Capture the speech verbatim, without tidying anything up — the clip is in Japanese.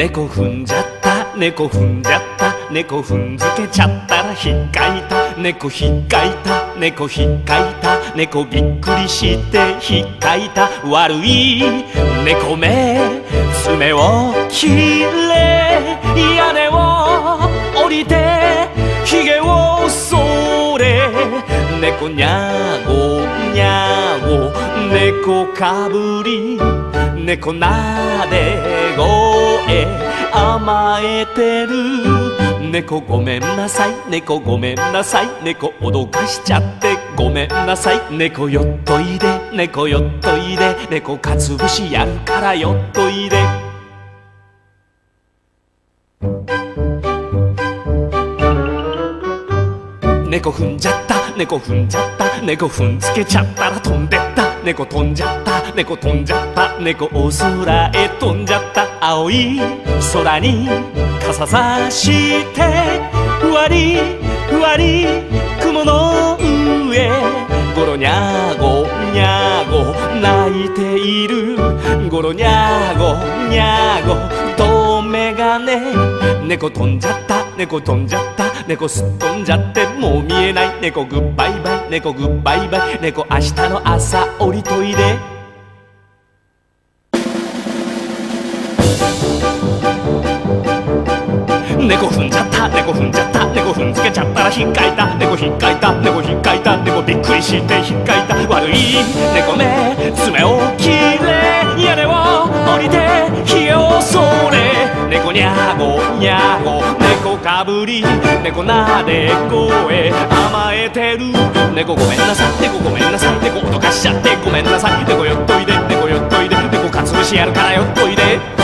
猫踏んじゃった、猫踏んじゃった、猫踏んづけちゃったらひっかいた、猫ひっかいた、猫ひっかいた、猫びっくりしてひっかいた。悪い猫目、爪を切れ、屋根を降りてひげをそれ、猫にゃごにゃご、猫かぶり、猫なで声甘えてる。猫ごめんなさい、猫ごめんなさい、猫脅かしちゃってごめんなさい。猫よっといで、猫よっといで、猫かつぶしやるからよっといで。猫踏んじゃった、猫踏んじゃった、猫踏んづけちゃったら飛んでった。猫飛んじゃった、猫飛んじゃった、猫お空へ飛んじゃった。青い空に傘さしてふわりふわり雲の上、ゴロニャゴニャゴ泣いている。ゴロニャゴニャゴ遠眼鏡、猫飛んじゃった、猫飛んじゃった、猫すっ飛んじゃってもう見えない。猫グッバイバイ、猫グッバイバイ、猫明日の朝降りといで。猫踏んじゃった、猫踏んじゃった、猫踏んづけちゃったらひっかいた、猫ひっかいた、猫ひっかいた、猫びっくりしてひっかいた。悪い猫目、爪を切れ、屋根を降りてひげをそれ、猫にゃごにゃご、猫かぶり、猫なで声甘えてる。猫ごめんなさい、猫ごめんなさい、猫脅かしちゃってごめんなさい。猫よっといで、猫よっといで、猫かつぶしやるからよっといで。